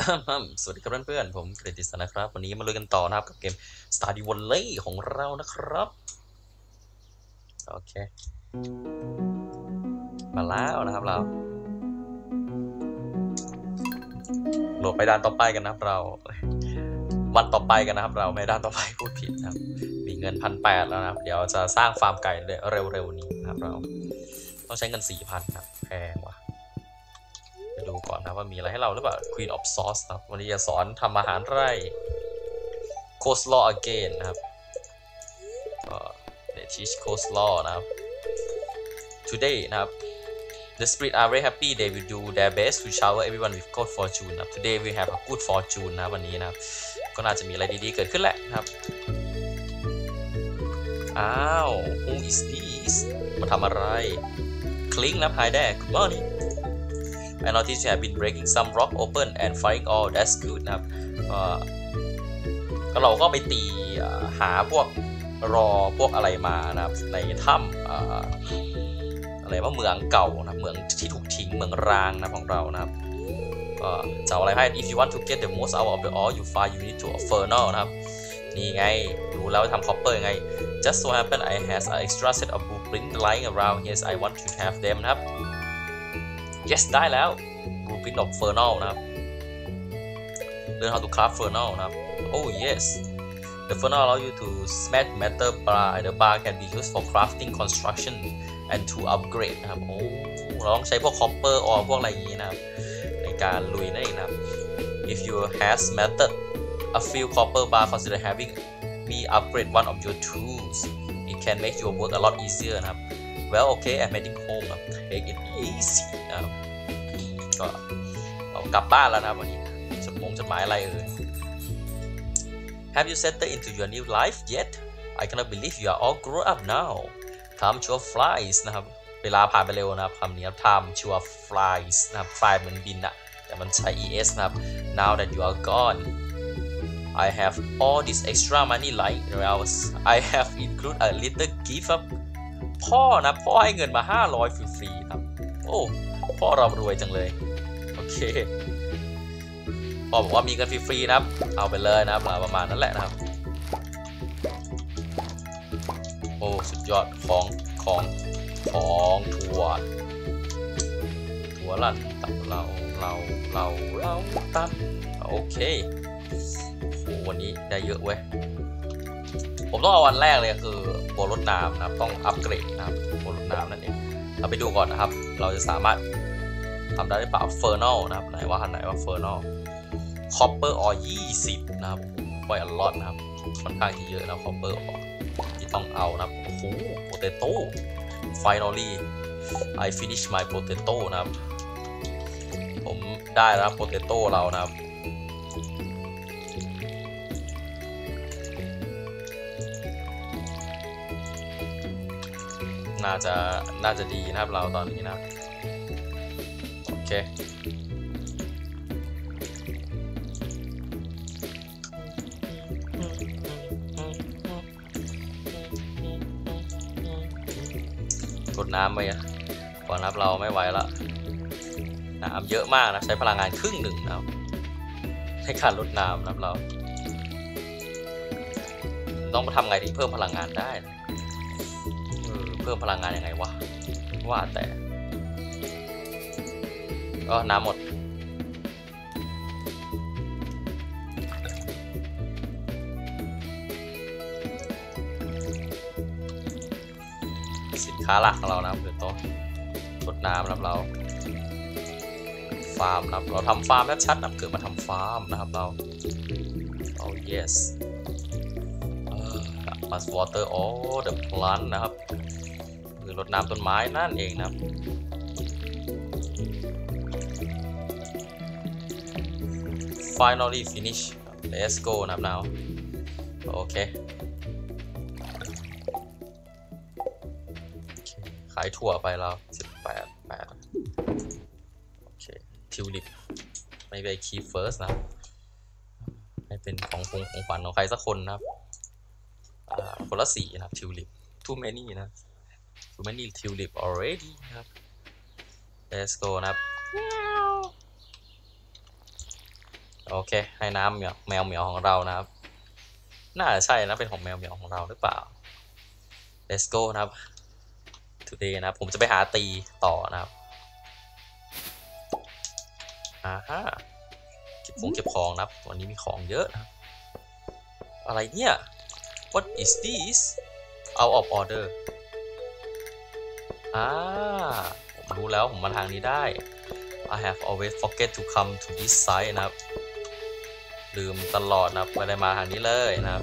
สวัสดีครับเพื่อนๆผมเกรติสนะครับวันนี้มาลุยกันต่อนะครับกับเกม Stardew Valley ของเรานะครับโอเคมาแล้วนะครับเราโหลดไปด่านต่อไปกันนะครับเราวันต่อไปกันนะครับเราไม่ด่านต่อไปพูดผิดนะครับมีเงิน1,800แล้วนะครับเดี๋ยวจะสร้างฟาร์มไก่เร็วๆนี้นะครับเราต้องใช้เงิน 4,000 ครับแพงว่ะไปดูก่อนนะว่ามีอะไรให้เราหรือเปล่า Queen of Sauce ครับวันนี้จะสอนทำอาหารไร่ Coleslaw again นะครับteach coleslaw นะครับ today นะครับ the spirit are very happy they will do their best to shower everyone with good fortune นะครับ today we have a good fortune นะวันนี้นะครับก็น่าจะมีอะไรดีๆเกิดขึ้นแหละนะครับอ้าว who is this มาทำอะไร Clink นะ Hi there good morning I noticed you have been breaking some rock open and finding all that's good นะครับก็เราก็ไปตีหาพวกพวกอะไรมานะครับในถ้ำอะไรว่าเมืองเก่านะเมืองที่ถูกทิ้งเมืองร้างนะของเรานะครับจะเอาอะไรให้ if you want to get the most out of the ore you find you need to a furnace นะครับนี่ไงดูแล้วทำ copper ไง just so happen I has an extra set of blueprint lying around yes I want to have them นะครับ yes ได้แล้ว blueprint of furnace นะครับ learn how to craft furnace นะครับ oh yes The furnace allows you to smash metal bar. The bar can be used for crafting, construction, and to upgrade นะครับโอ้เราต้องใช้พวก copper or พวกอะไรอย่างนี้นะครับในการลุยนั่นเองนะครับ If you have smelted a few copper bar, consider having me upgrade one of your tools. It can make your work a lot easier นะครับ Well, okay, I'm heading home นะ Take it easy นะครับก็กลับบ้านแล้วนะครับวันนี้จดหมายอะไรเอ่ยHave you settled into your new life yet? I cannot believe you are all grown up now. Time sure flies นะครับเวลาผ่านไปเร็วนะครับคำนี้ครับ Time sure flies นะครับ fly เหมือนบินอะแต่มันใช้ es นะครับ Now that you are gone, I have all this extra money lying around. I have included a little gift ครับพ่อให้เงินมา500ฟรีๆครับโอ้พ่อเรารวยจังเลยโอเคพ่อบอกว่ามีเงินฟรีๆนะครับเอาไปเลยนะครับประมาณนั้นแหละนะครับโอ้สุดยอดของถั่วลั่นตับเราตับโอเคโอ้วันนี้ได้เยอะเว้ยผมต้องเอาวันแรกเลยคือโบรถน้ำนะครับต้องอัปเกรดนะครับโบรถน้ำนั่นเองเราไปดูก่อนนะครับเราจะสามารถทำได้หรือเปล่าเฟอร์นอลนะครับไหนว่าเฟอร์นอลCopper or 20นะครับไว้อลอดนะครับค่อนข้างที่เยอะนะ Copper or ที่ต้องเอานะครับโอ้โห Potato Finally I finish my potato นะครับผมได้แล้ว Potato เรานะครับน่าจะดีนะครับเราตอนนี้นะครับโอเคกดน้ำไปก่อนนะครับเราไม่ไหวแล้วน้ำเยอะมากนะใช้พลังงานครึ่งหนึ่งนะครับให้การลดน้ำนะครับเราต้องทำไงถึงเพิ่มพลังงานได้เพิ่มพลังงานยังไงวะว่าแต่ก็น้ำหมดสินค้าหลักของเรานะครับคือโต๊ะรดน้ำนะครับเราฟาร์มนะครับเราทำฟาร์มชัดๆนะเกิดมาทำฟาร์มนะครับเราโอ้ yes must water all the plant นะครับคือรดน้ำต้นไม้นั่นเองนะครับ finally finish let's go นะครับ now โอเคขายถั่วไปแล้ว18โอเคทิวลิปไม่ไปคีเฟิร์สนะให้เป็นของขวัญของใครสักคนนะครับคนละ4นะครับทิวลิป too many นะ too many tulip already นะครับ let's go นะครับโอเคให้น้ำแมวเหมียวของเรานะครับน่าจะใช่นะเป็นของแมวเหมียวของเราหรือเปล่า let's go นะครับ today นะครับผมจะไปหาตีต่อนะครับฮะเก็บของนะครับวันนี้มีของเยอะนะอะไรเนี่ย what is this out of order ผมรู้แล้วผมมาทางนี้ได้ I have always forget to come to this site นะครับลืมตลอดนะครับไม่ได้มาทางนี้เลยนะครับ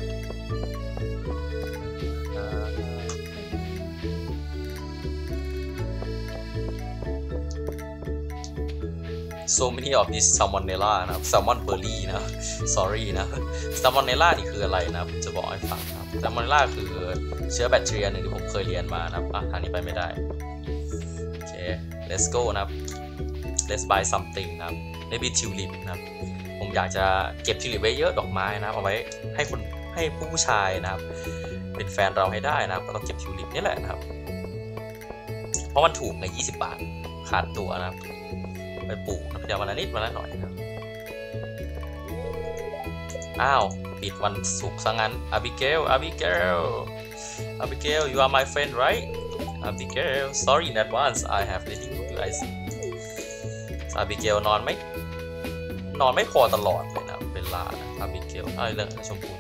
so many of this salmonella นะครับ salmon berry นะ sorry นะ salmonella นี่คืออะไรนะผมจะบอกให้ฟังครับ salmonella คือเชื้อแบคทีเรียหนึ่งที่ผมเคยเรียนมานะครับทางนี้ไปไม่ได้โอเค let's go นะครับ let's buy something นะครับ maybe tulip นะครับผมอยากจะเก็บทิวลิปไว้เยอะดอกไม้นะครับเอาไว้ให้ผู้ชายนะครับเป็นแฟนเราให้ได้นะครับก็ต้องเก็บทิวลิปนี่แหละนะครับเพราะมันถูกใน20 บาทขาดตัวนะครับไปปลูกเดี๋ยววันละนิดวันละหน่อยนะอ้าวปิดวันศุกร์ซะงั้น Abigail you are my friend right Abigail sorry in advance I have letting you I see Abigail นอนไม่พอตลอดเลยนะเวลานะ Abigail เรื่องชมพู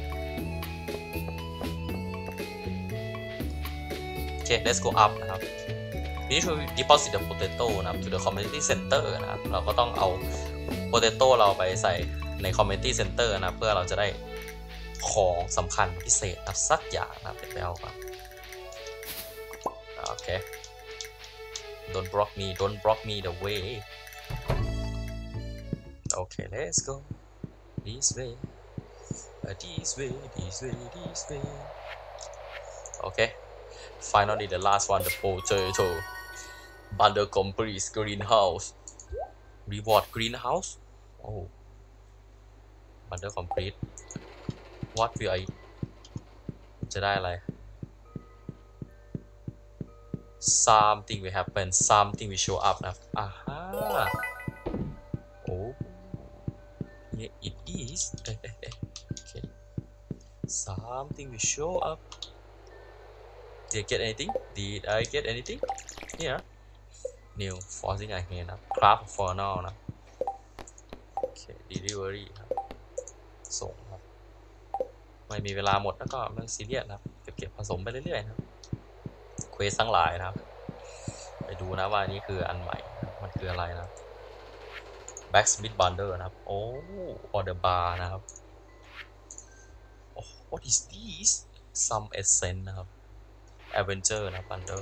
โอเค let's go up นะครับwe need to deposit the potato นะครับ to the community center นะครับเราก็ต้องเอา potato เราไปใส่ใน community center นะเพื่อเราจะได้ของสำคัญพิเศษนะสักอย่างนะไปเอาครับโอเค don't block me the way okay let's go this way okay finally the last one the potato bundle complete greenhouse reward greenhouse oh bundle complete what will I จะได้อะไร something will happen something will show up นะoh yeah it is okay something will show up did I get anything here new forcing again นะ craft for now นะโอเค delivery ครับส่งครับไม่มีเวลาหมดแล้วก็ไม่ซีเรียสนะครับเก็บผสมไปเรื่อยๆนะครับเควสทั้งหลายนะครับไปดูนะว่านี่คืออันใหม่มันคืออะไรนะ Blacksmith Bundle นะครับโอ้ Order Bar นะครับ oh, what is this some essence นะครับ Adventure นะ Bundle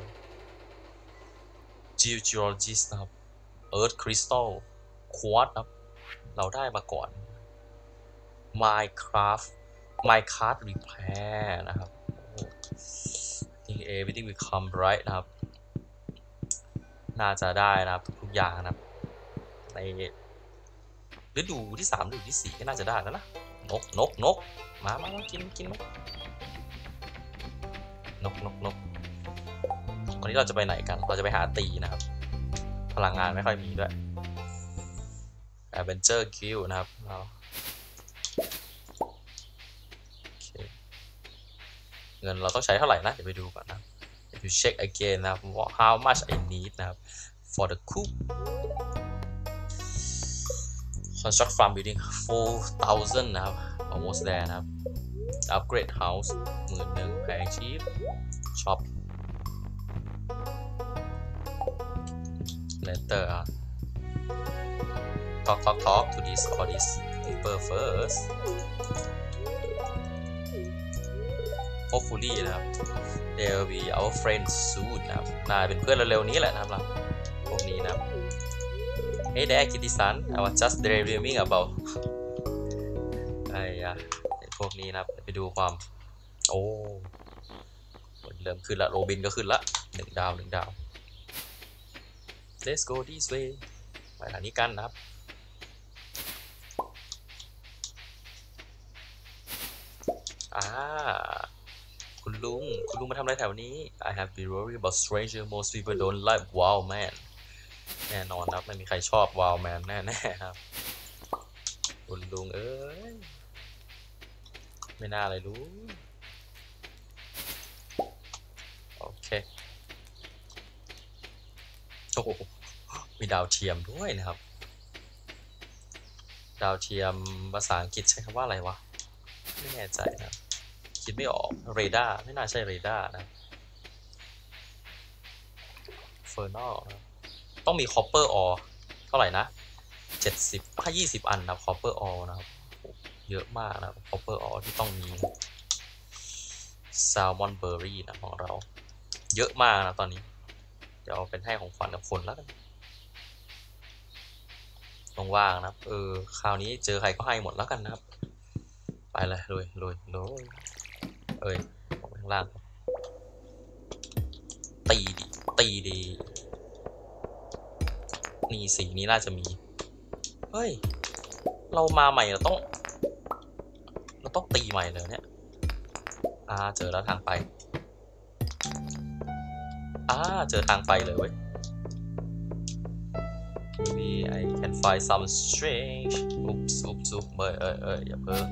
Geologist นะครับ Earth Crystal Quartz นะครับเราได้มาก่อน Minecraft Repair นะครับ everything will come right นะครับน่าจะได้นะครับทุกอย่างนะครับในฤดูที่3ฤดูที่4ก็น่าจะได้แล้วนะนกมากินนกวันนี้เราจะไปไหนกันเราจะไปหาตีนะครับพลังงานไม่ค่อยมีด้วย Adventure Guild นะครับเงินเราต้องใช้เท่าไหร่นะเดี๋ยวไปดูก่อนนะ if you check again นะครับ how much I need นะครับ for the cook construct farm building 4,000 นะครับ almost there นะครับ upgrade house 11,000แพงชีพ shop later talk to this or this people first hopefully นะครับ they will be our friends soon นะครับน่าเป็นเพื่อนเร็วๆนี้แหละนะครับพวกนี้นะครับ Hey there Kitty-san I was just daydreaming about พวกนี้นะครับไปดูความโอ้เริ่มขึ้นละโรบินก็ขึ้นละ1 ดาว Let's go this way ไปทางนี้กันนะครับคุณลุงมาทำอะไรแถวนี้ I have been worried about stranger most people don't like wow man แน่นอนครับไม่มีใครชอบ wow man แน่ๆครับคุณลุงเอ้ยไม่น่าเลยรู้โอเคโอ้โหมีดาวเทียมด้วยนะครับดาวเทียมภาษาอังกฤษใช้คำว่าอะไรวะไม่แน่ใจนะคิดไม่ออกเรดาร์ไม่น่าใช่เรดาร์นะเฟอร์นอลนะต้องมีคอปเปอร์ออเท่าไหร่นะ20 อันนะคอปเปอร์ออนะครับเยอะมากนะคอปเปอร์ออที่ต้องมีแซลมอนเบอร์รี่นะของเราเยอะมากนะตอนนี้เดี๋ยวเป็นให้ของขวัญกับคนแล้วกันว่างๆนะครับคราวนี้เจอใครก็ให้หมดแล้วกันนะครับไปเลยลุยเอ้ยลงไปข้างล่างตีดีนี่สีนี้น่าจะมีเฮ้ยเรามาใหม่เราต้องตีใหม่เลยเนี่ยเจอแล้วทางไปเจอทางไปเลยเว้ย maybe I can find some strange oops เอ้ยอย่าเพิ่ง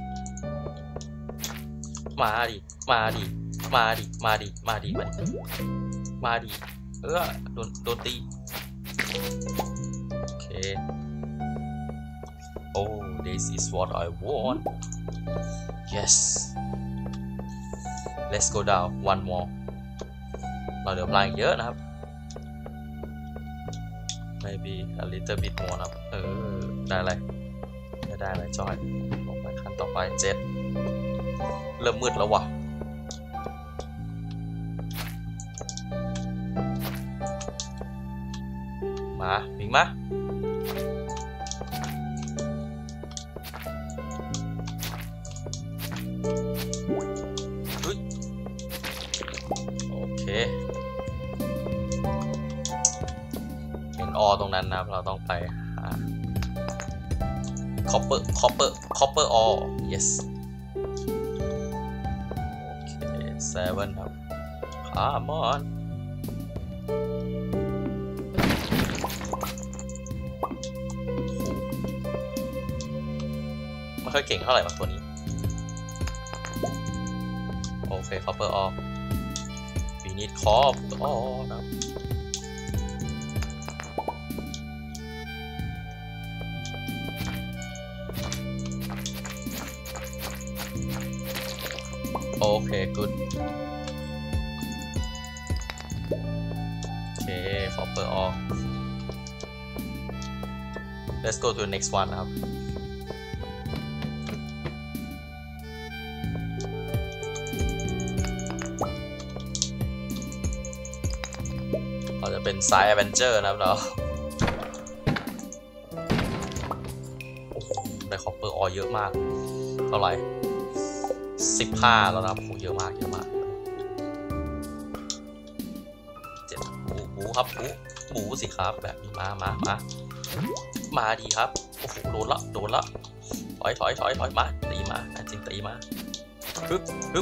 มาดิโดนตีโอเค oh this is what I want yes let's go down one more เราเหลือพลังเยอะนะครับ maybe a little bit more นะครับได้อะไรไม่ได้อะไรจอยลงไปขั้นต่อไป7เริ่มมืดแล้ววะมาวิ่งมาโอเคเห็นตรงนั้นนะครับเราต้องไปหา copper ore yes โอเค7ครับ come on ไม่ค่อยเก่งเท่าไหร่ตัวนี้โอเค copper ore we need copper ore นะโอเค good โอเค copper ore let's go to the next one นะครับเราจะเป็นสาย Adventure นะครับเราโอ้โหได้ copper ore เยอะมากเท่าไหร่15แล้วนะครับโอ้เยอะมาก7หมูครับหมูสิครับแบบนี้มาดีครับโอ้โหโดนละถอยมาตีมาจริงตีมาฮึบ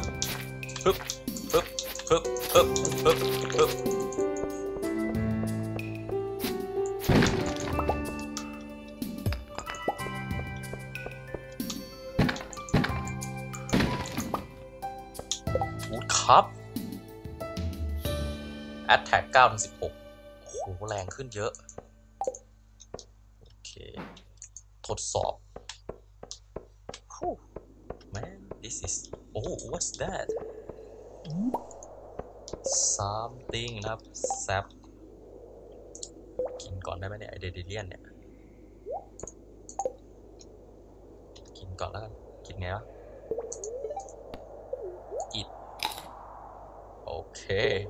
ครับ Attack 9-16โอ้โหแรงขึ้นเยอะโอเคทดสอบ man this is what's that something นะครับแซปกินก่อนได้ไหมเนี่ยไอเดเลียนเนี่ยกินก่อนแล้วกันกินไงวะอิดโอเค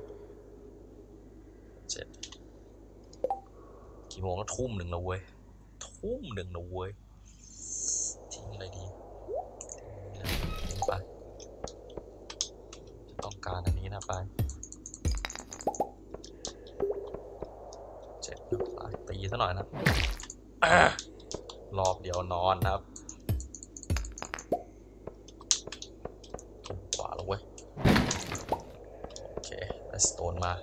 กี่โมงแล้ว1 ทุ่มนะเว้ยทิ้งอะไรดีทิ้งไปจะต้องการอันนี้นะไปตีซะหน่อยนะรอบเดียวนอนครับทุ่มกว่าแล้วเว้ยโอเคได้สโตนมา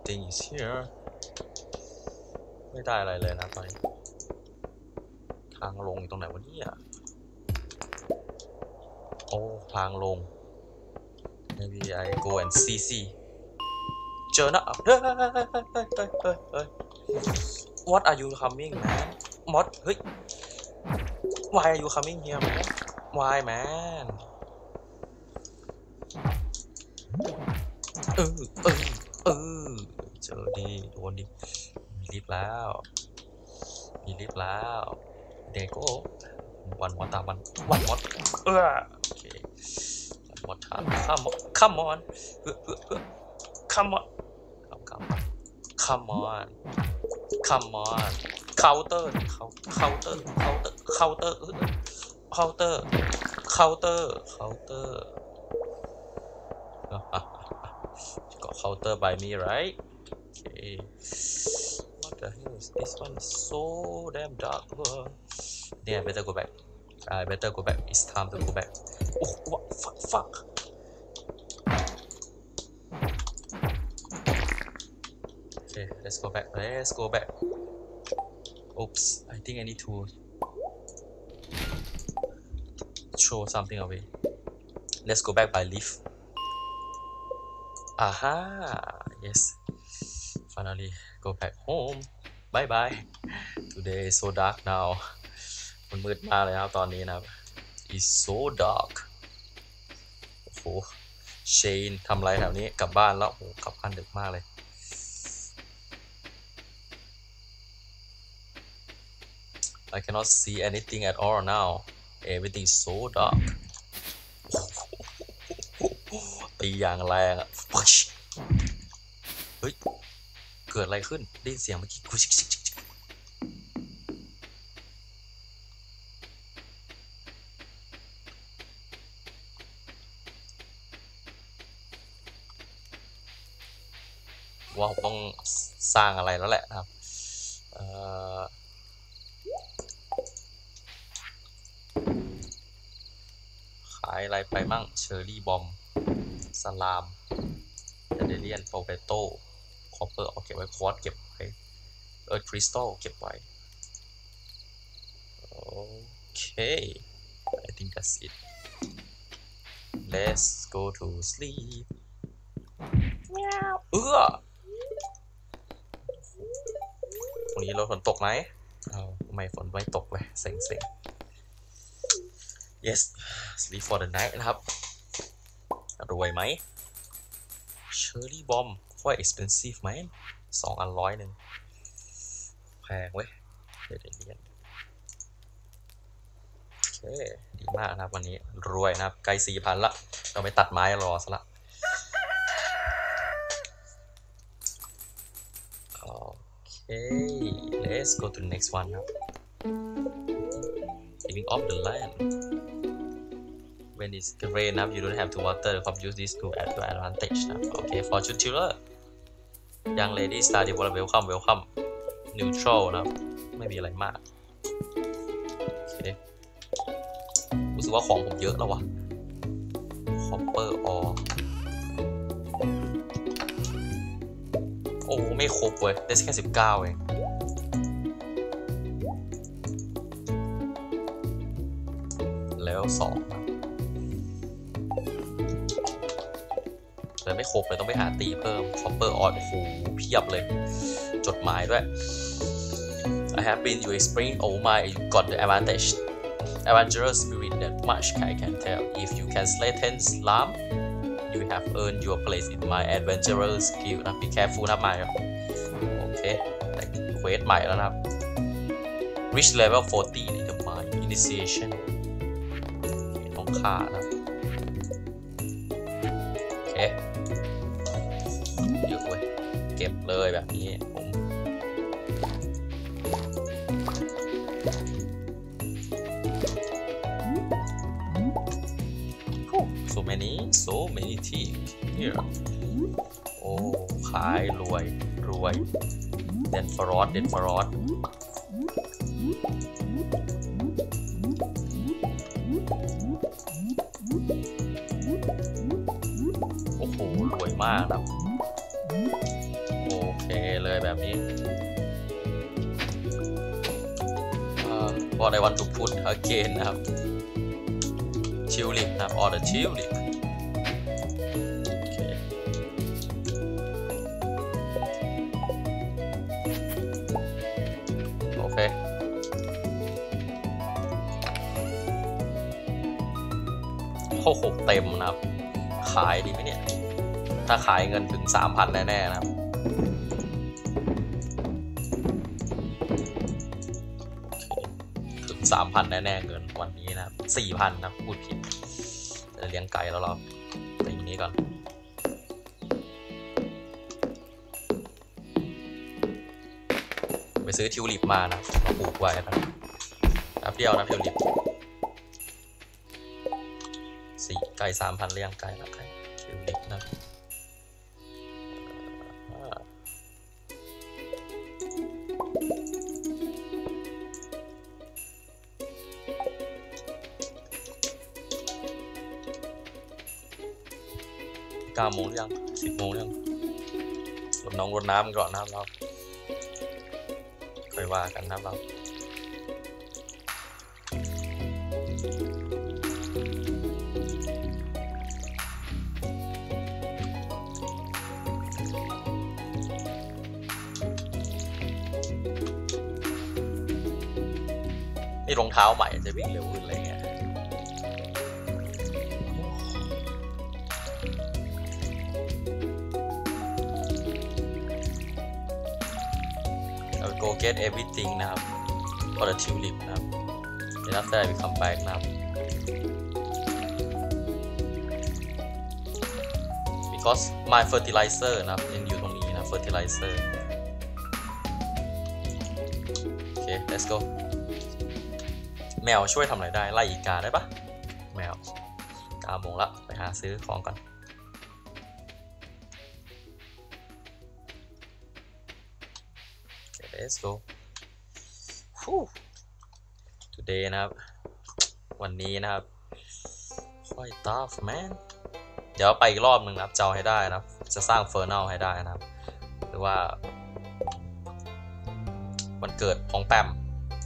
everything is here ไม่ได้อะไรเลยนะตอนนี้ทางลงอยู่ตรงไหนวะเนี่ยโอ้ทางลง maybe I go and see เจอนะเฮ้ย What are you coming man มอสเฮ้ย Why are you coming here man Why man เจอดีโดนดิมีลิฟต์แล้วเด็กโก้วันมอตาวันมอตโอเควันมอตทานcome on come on counter got counter by me right okay what the hell is this one is so damn dark yeah better go back it's time to go back oh what fuck okay let's go back oops I think I need to throw something away let's go back by lift aha yes finally go back home bye bye today is so dark now มันมืดมากเลยครับตอนนี้นะครับ it's so dark โอ้โหเชนทำไรแถวนี้กลับบ้านแล้วโอ้กลับบ้านดึกมากเลย I cannot see anything at all now everything is so dark ตีอย่างแรงอ่ะเฮ้ยเกิดอะไรขึ้นได้ยินเสียงเมื่อกี้ว่าผมต้องสร้างอะไรแล้วแหละนะครับขายอะไรไปมั่งเชอร์รี่บอมสลามเดเลียนโปเปโต้คอปเปอร์เอาเก็บไว้ควอตเก็บไว้คริสตัลเก็บไว้โอเค I think that's it let's go to sleep วันนี้เราฝนตกไหมไม่ฝนไม่ตกเลยเซ็งyes sleep for the night นะครับรวยไหม Cherry Bomb quite expensive ไหม2 อัน100แพงเว้ยเดี๋ยวเรียนโอเคดีมากนะครับวันนี้รวยนะครับใกล้ 4,000 ละเราไปตัดไม้รอซะละOkay, let's go to the next one now. Living off the land. When it's rain up, you don't have to water the crop. Use this to add to advantage. Okay, fortune teller. Young lady, study well, welcome. Neutral นะไม่มีอะไรมากโอเครู้สึกว่าของผมเยอะแล้ววะ Copper oreโอ้ไม่ครบเว้ยได้แค่19เองแล้ว2นะเลยไม่ครบเลยต้องไปหาตีเพิ่ม Copper ore โอ้โหเพียบเลยจดหมายด้วย I have been your spring oh my you got the adventurous spirit that much I can tell if you can slay 10 slime you have earned your place in my adventurous guild นะ be careful นะมาโอเคได้เควสใหม่แล้วนะครับ reach level 40 ใน the mine initiation ต้องฆ่านะโอเคเยอะเว้ยเก็บเลยแบบนี้so many things here โอ้ขายรวยเดนฟรอสโอ้โหรวยมากนะโอ้ what I want to put again นะครับ tulip นะครับ or the tulip โอเคโอ้โหเต็มนะครับขายดีไหมเนี่ยถ้าขายเงินถึง 3,000 แน่ๆนะครับถึง 3,000 แน่ๆเงินวันนี้นะครับ 4,000 นะพูดผิดจะเลี้ยงไก่แล้วเราไปอย่างนี้ก่อนไปซื้อทิวลิปมานะมาปลูกไว้นะเดียวนะทิวลิปไก่ 3,000 เลี้ยงไก่นะไก่ทิวลิปนะ9 โมงหรือยัง 10 โมงหรือยังรดน้ำก่อนนะครับเราค่อยว่ากันนะเรานี่รองเท้าใหม่จะวิ่งเร็วขึ้นอะไรเงี้ยgo get everything นะครับ for the tulip นะครับ and after I will come back นะครับ because my fertilizer นะครับยังอยู่ตรงนี้นะ fertilizer โอเค let's go แมวช่วยทำอะไรได้ไล่อีกาได้ปะแมว9 โมงละไปหาซื้อของก่อนlet's go today นะครับวันนี้นะครับ quite tough man เดี๋ยวไปอีกรอบหนึ่งนะครับจะเอาให้ได้นะจะสร้างเฟอร์นัลให้ได้นะครับหรือว่าวันเกิดของแปม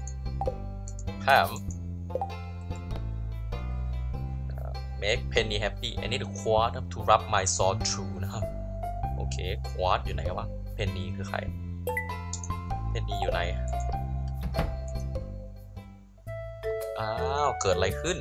make penny happy I need a quart to rub my sword through นะครับโอเค quart อยู่ไหนกันวะ penny คือใครเพนนีอยู่ไหนอ้าวเกิดอะไรขึ้น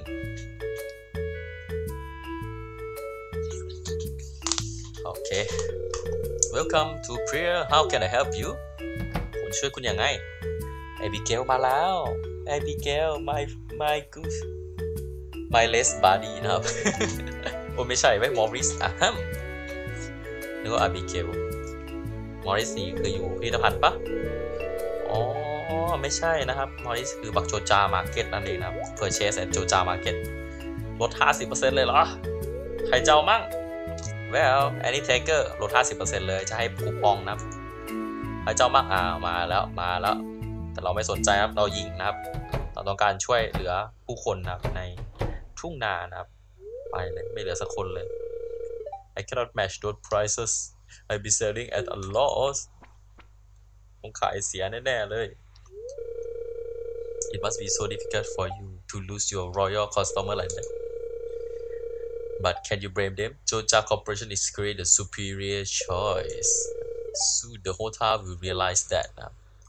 โอเค welcome to prayer how can I help you ผมช่วยคุณยังไง Abigail มาแล้ว Abigail my good my less body นะครับ โอ้ไม่ใช่ไว้ Morris นึกว่า Abigail Morris นี่คืออยู่พิพิธภัณฑ์ปะอ๋อไม่ใช่นะครับ Morris คือบักโจจามาร์เก็ตนั่นเองนะครับ Purchase at โจจามาร์เก็ตลด 50% เลยเหรอใครเจ้ามั่ง Well any taker ลด 50% เลยจะให้คูปองนะครับใครเจ้ามั่งมาแล้วแต่เราไม่สนใจครับเรายิงนะครับเราต้องการช่วยเหลือผู้คนนะครับในทุ่งนานะครับไปเลยไม่เหลือสักคนเลย I cannot match those prices I'll be selling at a loss คงขายเสียแน่ๆเลย It must be so difficult for you to lose your royal customer like that but can you blame them Joja Corporation is clearly the superior choice soon the whole town will realize that นะ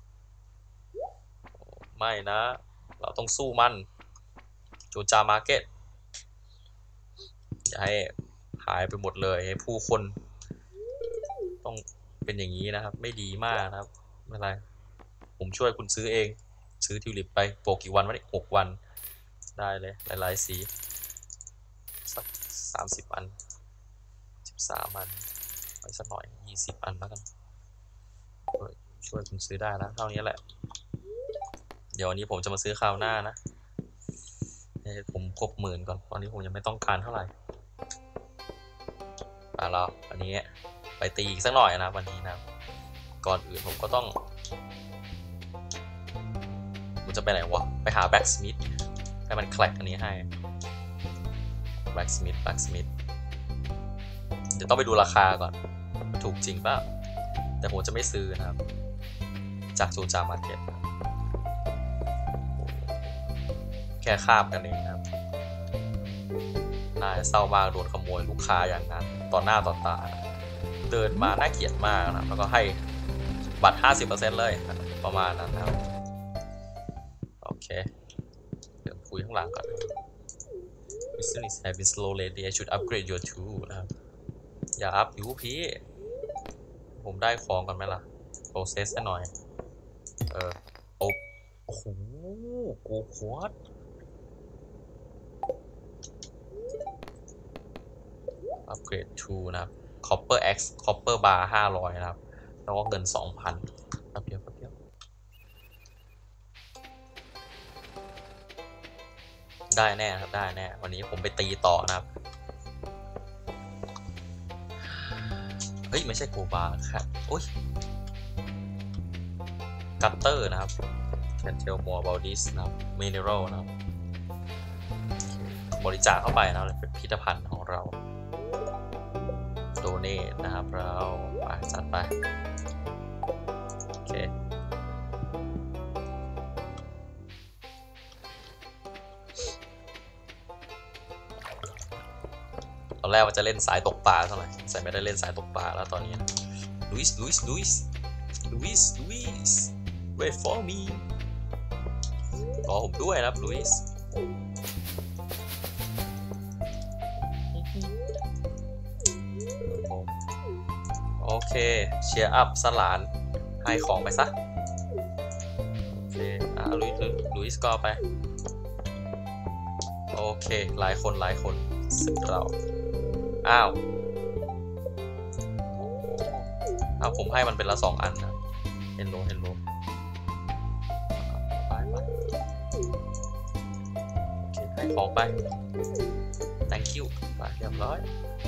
ไม่นะเราต้องสู้มันโจจามาร์เก็ตอย่าให้หายไปหมดเลยให้ผู้คนต้องเป็นอย่างนี้นะครับไม่ดีมากนะครับไม่เป็นไรผมช่วยคุณซื้อเองซื้อทิวลิปไปโปรกี่วันวะเนี่ย6 วันได้เลยหลายๆสีสัก30 อัน13 อันไปสักหน่อย20 อันแล้วกันช่วยคุณซื้อได้นะเท่านี้แหละเดี๋ยววันนี้ผมจะมาซื้อคราวหน้านะให้ผมครบ10,000ก่อนตอนนี้ผมยังไม่ต้องการเท่าไหร่แล้ววันนี้ไปตีอีกสักหน่อยนะวันนี้นะก่อนอื่นผมก็ต้องผมจะไปไหนวะไปหาแบ็กสมิธให้มันแคลกอันนี้ให้แบ็กสมิธเดี๋ยวต้องไปดูราคาก่อนถูกจริงป่ะแต่ผมจะไม่ซื้อนะครับจากโจจามาร์เก็ตแค่คาบกันเองนะครับน่าเศร้ามากโดนขโมยลูกค้าอย่างนั้นต่อหน้าต่อตาเดินมาน่าเกลียดมากนะแล้วก็ให้บัตร 50% เลยประมาณนั้นนะครับโอเคเดี๋ยวคุยข้างหลังก่อน Business have been slow lately I should upgrade your tool นะครับอย่าอัพอยู่พี่ผมได้ของกันไหมล่ะ process ให้หน่อยโอ้โหกูควอดอัปเกรด to นะครับ copper x copper bar 500นะครับแล้วก็เงิน 2,000แป๊บเดียวได้แน่ครับได้แน่วันนี้ผมไปตีต่อนะครับเฮ้ยไม่ใช่โกบาครับโอ้ยกัตเตอร์นะครับ can tell more about this นะครับ mineral นะครับบริจาคเข้าไปนะเป็นพิพิธภัณฑ์ของเราโดเนทนะครับเราจัดไปโอเคตอนแรกว่าจะเล่นสายตกปลาเท่าไหร่แต่ไม่ได้เล่นสายตกปลาแล้วตอนนี้ลุยส์wait for me รอผมด้วยนะครับลุยส์โอเคเชียร์อัพสลานให้ของไปซะโอเคลุยส์ก็ไปโอเคหลายคนสึกเราอ้าวผมให้มันเป็นละ2 อันนะเห็นโลไปโอเคให้ของไป thank you ไปเรียบร้อย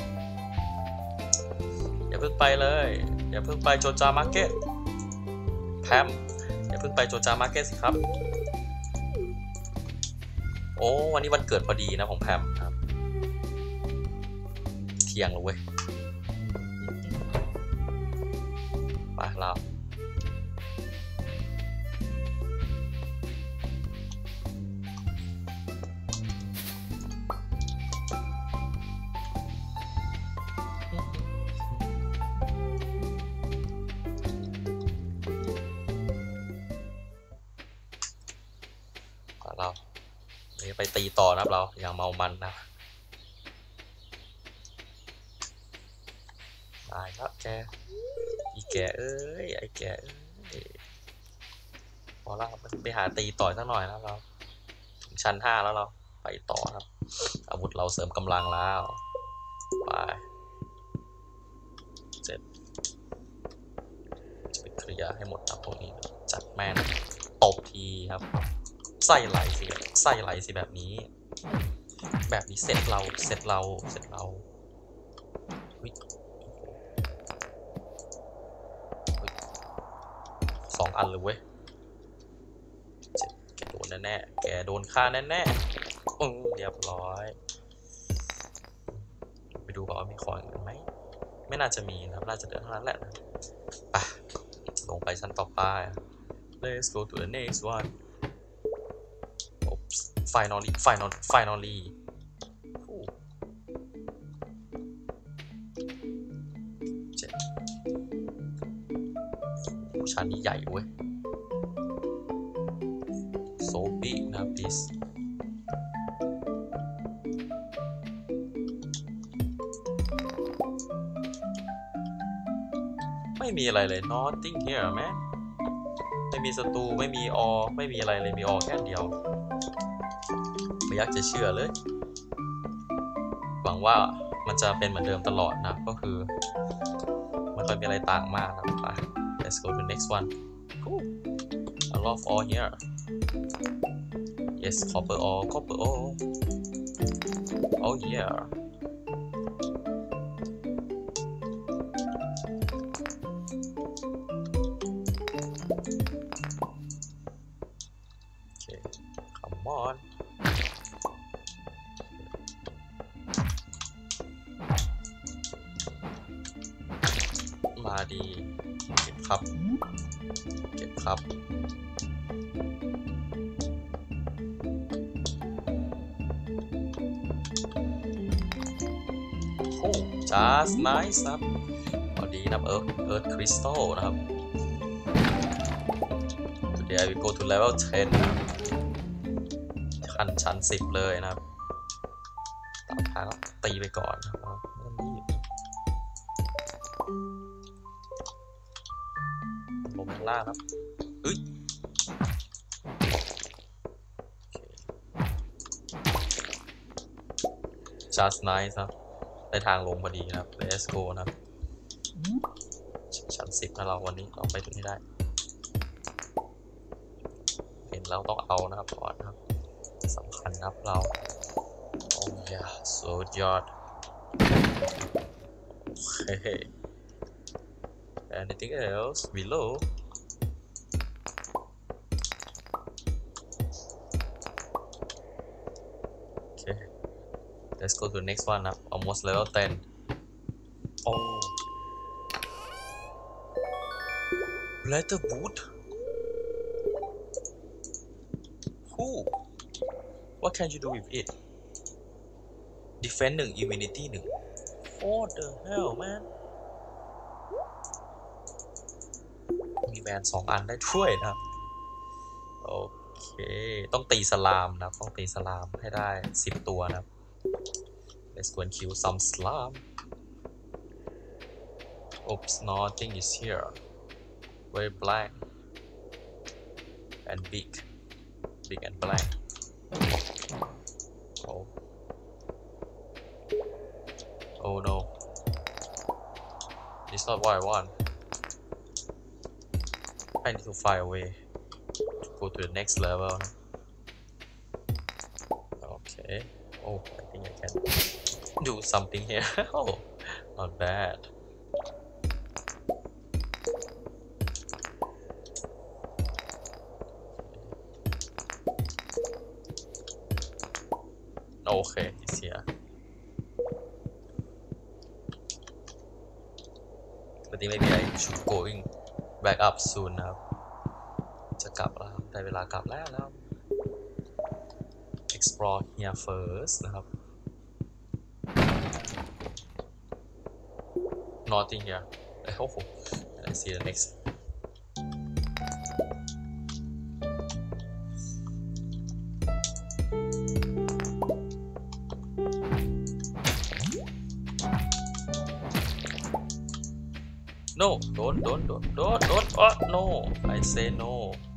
อย่าเพิ่งไปเลยอย่าเพิ่งไปโจจามาร์เก็ตแพมอย่าเพิ่งไปโจจามาร์เก็ตสิครับโอ้วันนี้วันเกิดพอดีนะของแพมครับเที่ยงแล้วเว้ยไปเราไปตีต่อนะครับเราอย่างเมามันนะตายแล้วแกอีแกเอ้ยไอแกเอ้ยพอแล้วไปหาตีต่อยสักหน่อยนะเราถึงชั้น 5แล้วเราไปต่อครับอาวุธเราเสริมกำลังแล้วไป7จะไปเคลียร์ให้หมดครับตรงนี้จัดแม่นตบทีครับไส้ไหลสิแบบนี้เสร็จเรา2 อันเลยเว้ยแกโดนแน่แกโดนฆ่าแน่เรียบร้อยไปดูก่อนว่ามีของอื่นไหมไม่น่าจะมีนะครับน่าจะเดินเท่านั้นแหละนะไปลงไปชั้นต่อไป let's go to the next one finally ชั้นนี้ใหญ่เว้ย so big นะ please ไม่มีอะไรเลย nothing here man ไม่มีศัตรูไม่มีไม่มีอะไรเลยมีแค่เดียวไม่อยากจะเชื่อเลยหวังว่ามันจะเป็นเหมือนเดิมตลอดนะก็คือไม่ค่อยมีอะไรต่างมากนะไป let's go to the next one a lot of ore here yes copper ore oh yeah okay come onมาดีเก็บครับ just nice นะครับพอดีนะครับEarth Crystal นะครับ Today I will go to level 10นะครับขั้นชั้น10เลยนะครับตามทางตีไปก่อนนะครับลงข้างล่างครับเฮ้ยjust nice ครับได้ทางลงพอดีนะครับ let's go นะครับชั้น10นะเราวันนี้เราไปถึงให้ได้เห็นเราต้องเอานะครับก่อนนะครับสำคัญนะครับเราโอ้ยสุดยอดโอเค anything else below okay let's go to the next one นะ almost level 10 oh leather boot who what can you do with it defense 1 immunity 1 what the hell man มีแบน2 อันได้ด้วยนะโอเคต้องตีสลามนะต้องตีสลามให้ได้10 ตัวนะ let's go and kill some slime oops nothing is here very black and big and black oh no it's not what I want I need to find a way to go to the next level okay oh I think I can do something here oh not bad okay it's here I think maybe I should going back up soon นะครับจะกลับแล้วได้เวลากลับแล้ว explore here first นะครับ nothing here oh I see the next no don't oh no I say no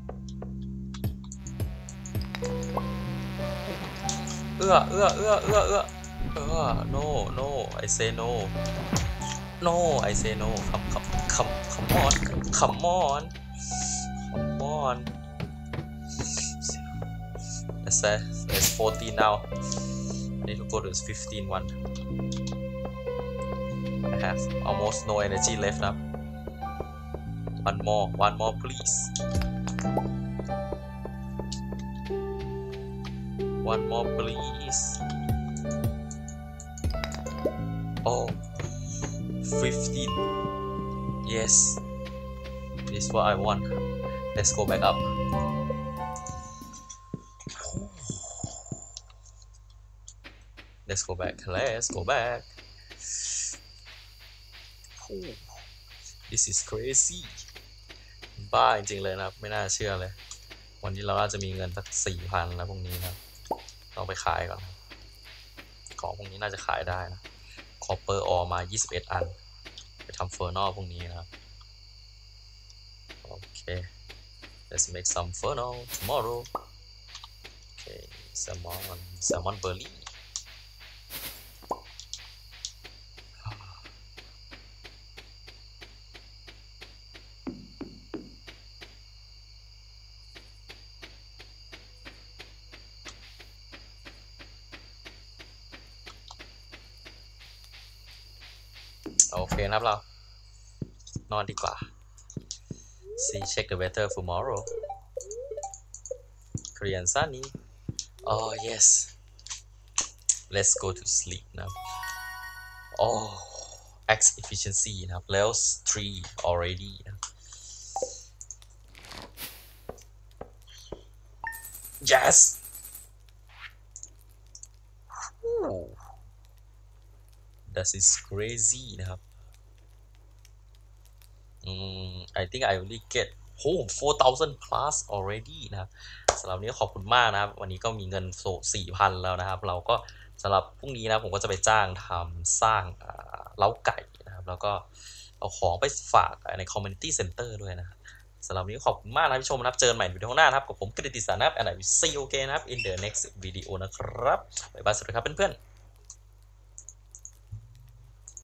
no I say no I say no come on let's 14 now I need to go to 15 one I have almost no energy left now one more please one more please oh 15 yes this is what I want let's go back up let's go back this is crazy บ้าจริงๆเลยนะครับไม่น่าเชื่อเลยวันนี้เราอาจจะมีเงินสัก 4,000 แล้วพวกนี้นะต้องไปขายก่อนของพวกนี้น่าจะขายได้นะคอปเปอร์ออมา21 อันไปทำเฟอร์นอลพวกนี้นะครับโอเค let's make some furnace tomorrow okay salmon berryโอเคนะครับเรานอนดีกว่า see check the weather tomorrow Korean sunny oh yes let's go to sleep นะครับ oh X efficiency นะครับ level 3 already นะ yes that is crazy นะครับI think I only get 4,000 plus already นะครับสำหรับวันนี้ขอบคุณมากนะครับวันนี้ก็มีเงินโซ่4,000 แล้วนะครับเราก็สำหรับพรุ่งนี้นะผมก็จะไปจ้างทำสร้างเล้าไก่นะครับแล้วก็เอาของไปฝากใน community center ด้วยนะครับสำหรับวันนี้ขอบคุณมากนะผู้ชมนะครับเจอกันใหม่ในวิดีโอหน้านะครับกับผมกฤติศักดิ์นะครับ and I will see you again นะครับ in the next video นะครับบ๊ายบายสวัสดีครับเพื่อนๆ